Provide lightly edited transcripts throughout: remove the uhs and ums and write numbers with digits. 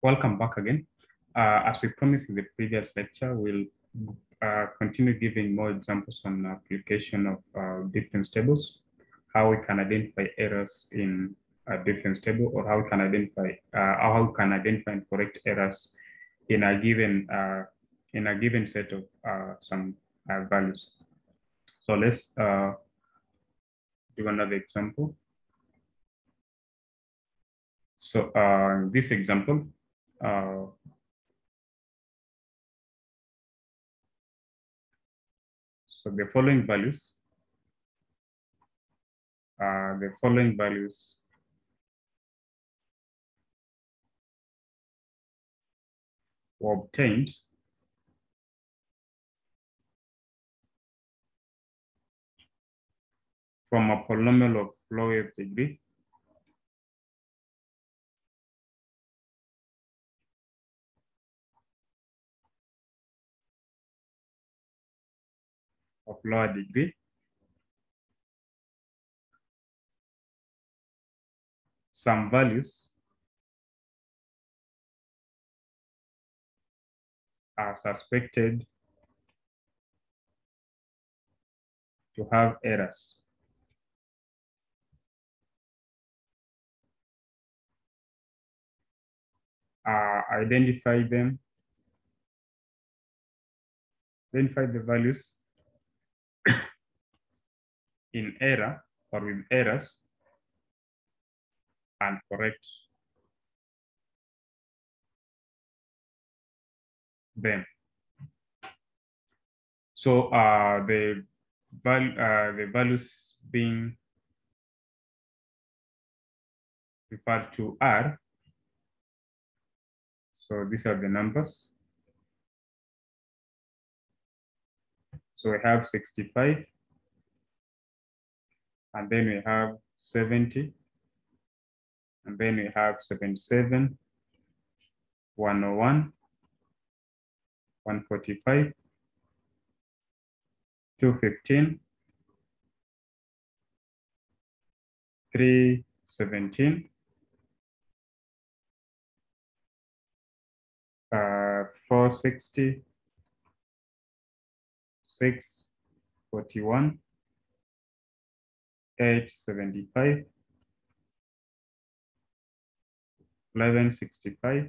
Welcome back again. As we promised in the previous lecture, we'll continue giving more examples on application of difference tables, how we can identify errors in a difference table, or how we can identify and correct errors in a given set of some values. So let's do another example. So this example, so the following values were obtained from a polynomial of lowest degree of lower degree some values are suspected to have errors. Identify the values in error or with errors and correct them. So the values being referred to are, so these are the numbers. So we have 65, and then we have 70, and then we have 77, 101, 145, 215, 317, 460, 641, 875, 1165,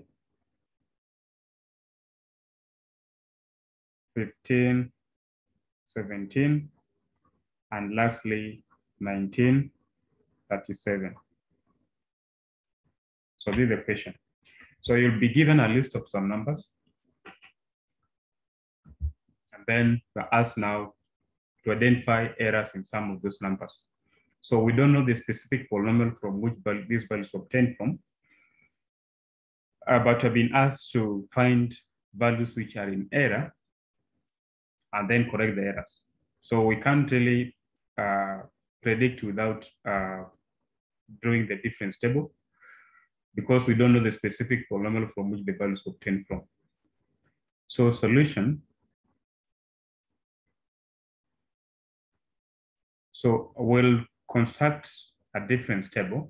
1517, and lastly 1937. So this is the question. So you'll be given a list of some numbers, and then you're asked now to identify errors in some of those numbers. So we don't know the specific polynomial from which these values were obtained from, but we've been asked to find values which are in error and then correct the errors. So we can't really predict without drawing the difference table, because we don't know the specific polynomial from which the values were obtained from. So solution. So we'll construct a difference table.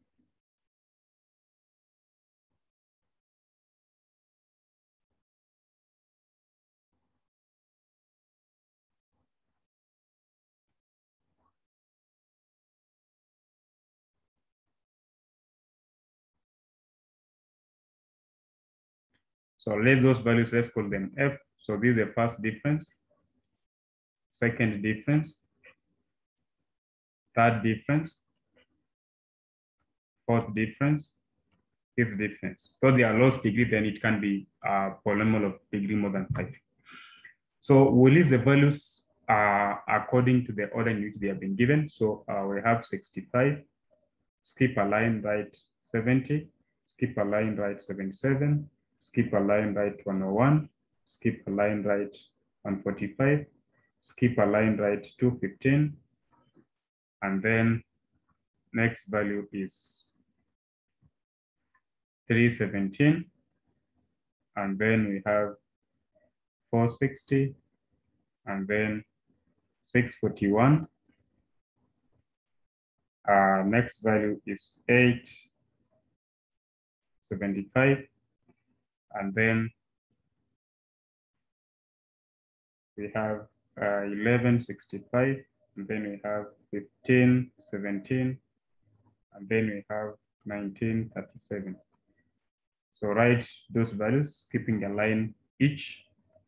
So let those values, let's call them F. So this is the first difference, second difference, third difference, fourth difference, fifth difference. So they are lowest degree, then it can be a polynomial of degree more than 5. So we list the values according to the order in which they have been given. So we have 65, skip a line, write 70, skip a line, write 77, skip a line, write 101, skip a line, write 145, skip a line, write 215, and then next value is 317, and then we have 460, and then 641. Next value is 875, And then we have 1165, and then we have 1517, and then we have 1937. So write those values, keeping a line each.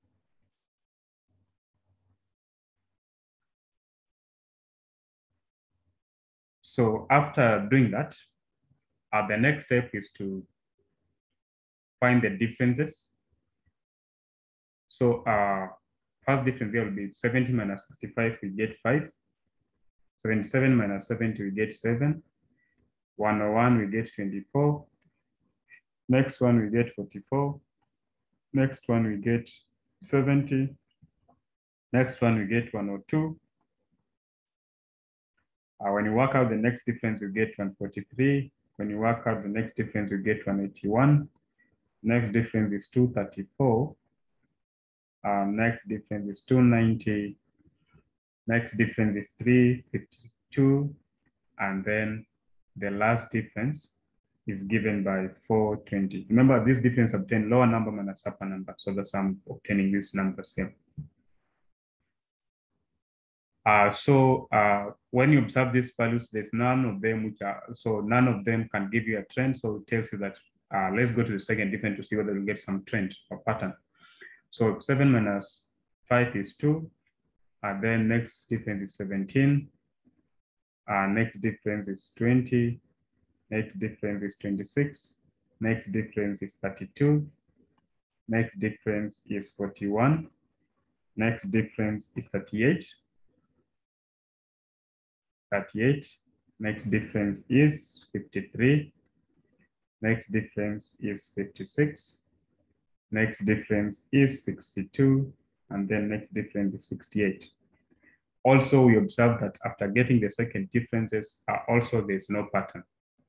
So after doing that, the next step is to find the differences. So first difference here will be 70 minus 65, we get 5. 77 minus 70, we get 7. 101, we get 24. Next one, we get 44. Next one, we get 70. Next one, we get 102. When you work out the next difference, you get 143. When you work out the next difference, you get 181. Next difference is 234. Next difference is 290. Next difference is 352. And then the last difference is given by 420. Remember, this difference obtained lower number minus upper number. So that's I'm obtaining these numbers here. When you observe these values, there's none of them which are, so none of them can give you a trend. So it tells you that, let's go to the second difference to see whether we get some trend or pattern. So 7 minus 5 is 2. Then next difference is 17. Next difference is 20. Next difference is 26. Next difference is 32. Next difference is 41. Next difference is 38. 38. Next difference is 53. Next difference is 56. Next difference is 62. And then next difference is 68. Also, we observe that after getting the second differences, also there's no pattern.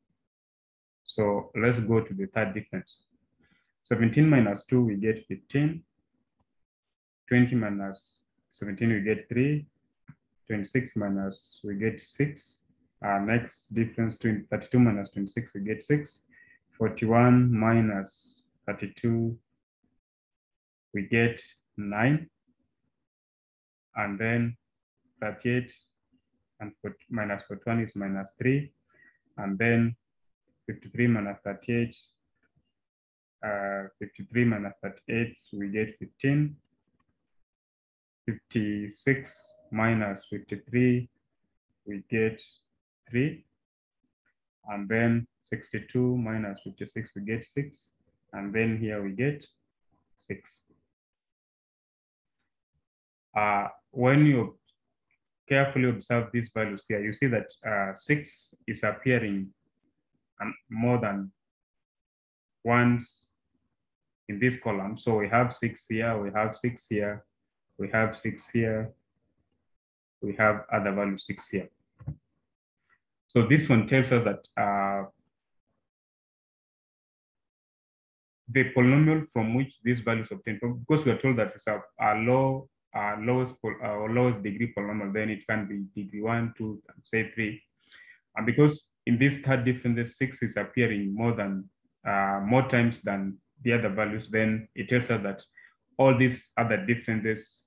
So let's go to the third difference. 17 minus 2, we get 15. 20 minus 17, we get 3. 26 minus, we get 6. Next difference, 32 minus 26, we get 6. 41 minus 32, we get 9. And then 38 and minus 41 is minus 3. And then 53 minus 38, 53 minus 38, we get 15. 56 minus 53, we get 3. And then 62 minus 56, we get 6. And then here we get 6. When you carefully observe these values here, you see that 6 is appearing more than once in this column. So we have 6 here, we have 6 here, we have 6 here, we have other value 6 here. So this one tells us that the polynomial from which these values obtained, because we are told that it's a lowest degree polynomial, then it can be degree 1, 2, say 3. And because in this third difference, 6 is appearing more times than the other values, then it tells us that all these other differences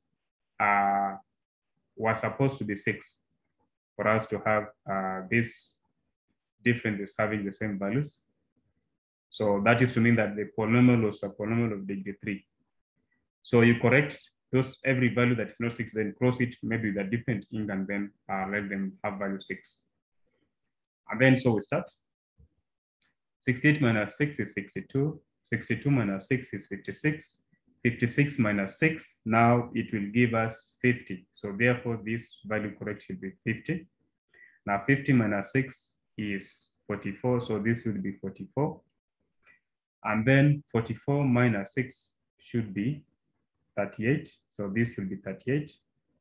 were supposed to be 6 for us to have these differences having the same values. So that is to mean that the polynomial was a polynomial of degree 3. So you correct those every value that is not 6, then cross it maybe with a different ink and then let them have value 6. And then so we start. 68 minus 6 is 62. 62 minus 6 is 56. 56 minus 6, now it will give us 50. So therefore this value correct should be 50. Now 50 minus 6 is 44, so this will be 44. And then 44 minus 6 should be 38, so this will be 38.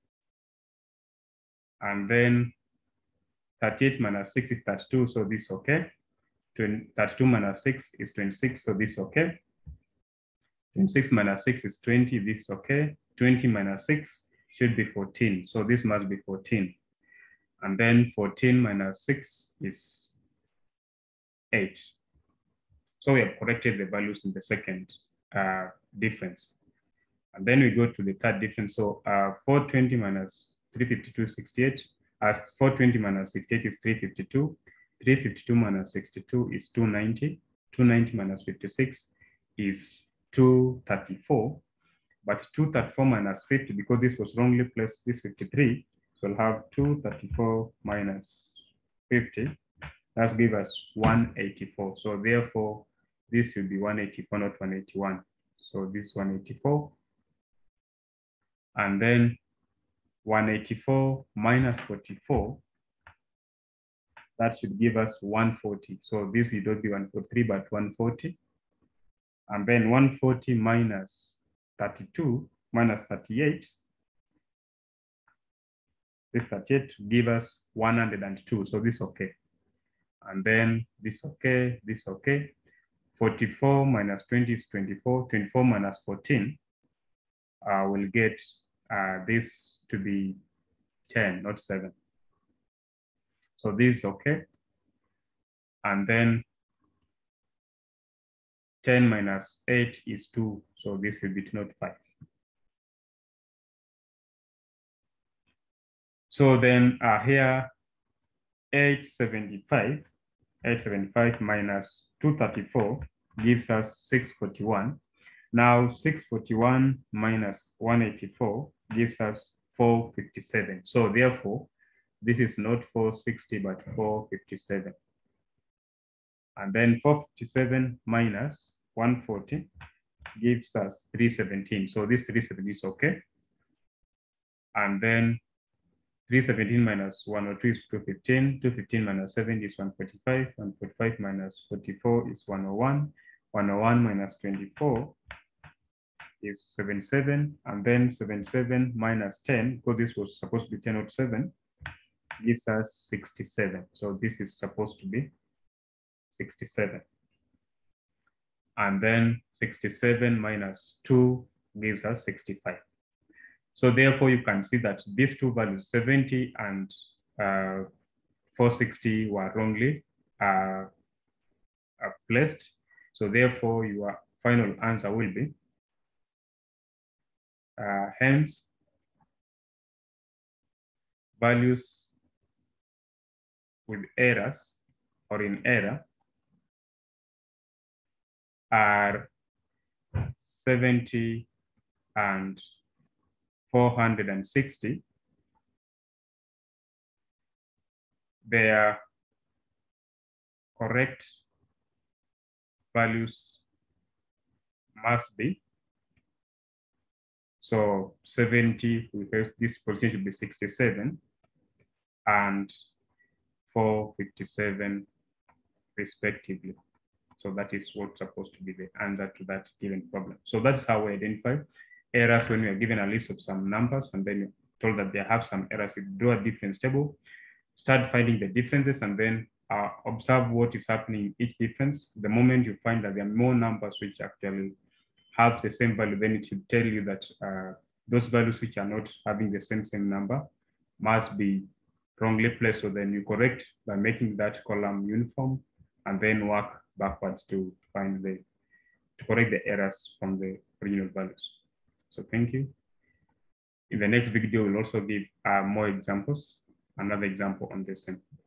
And then 38 minus 6 is 32, so this is okay. 32 minus 6 is 26, so this is okay. 26 minus 6 is 20, this is okay. 20 minus 6 should be 14, so this must be 14. And then 14 minus 6 is 8. So we have corrected the values in the second difference. And then we go to the third difference. So 420 minus 352 is 68. 420 minus 68 is 352. 352 minus 62 is 290. 290 minus 56 is 234. But 234 minus 50, because this was wrongly placed, this 53. So we'll have 234 minus 50. That's give us 184. So therefore, this will be 184, not 181. So this 184. And then 184 minus 44, that should give us 140. So this will not be 143, but 140. And then 140 minus 32 minus 38, this 38 give us 102. So this okay. And then this okay, this okay. 44 minus 20 is 24. 24 minus 14 will get this to be 10, not 7. So this is okay. And then 10 minus 8 is 2. So this will be not 5. So then here, 875 minus 234 gives us 641. Now 641 minus 184 gives us 457. So therefore, this is not 460, but 457. And then 457 minus 140 gives us 317. So this 317 is okay. And then 317 minus 103 is 215. 215 minus 7 is 145. 145 minus 44 is 101. 101 minus 24 is 77. And then 77 minus 10, because this was supposed to be 10 or 7, gives us 67. So this is supposed to be 67. And then 67 minus 2 gives us 65. So therefore, you can see that these two values, 70 and 460, were wrongly placed. So therefore, your final answer will be, hence, values with errors or in error are 70 and 460. Their correct values must be, so 70, this position should be 67, and 457 respectively. So that is what's supposed to be the answer to that given problem. So that's how we identify errors when we are given a list of some numbers and then you're told that they have some errors. You draw a difference table, start finding the differences, and then observe what is happening in each difference. The moment you find that there are more numbers which actually have the same value, then it should tell you that those values which are not having the same number must be wrongly placed. So then you correct by making that column uniform and then work backwards to find to correct the errors from the original values. So thank you. In the next video, we'll also give more examples, another example on the same.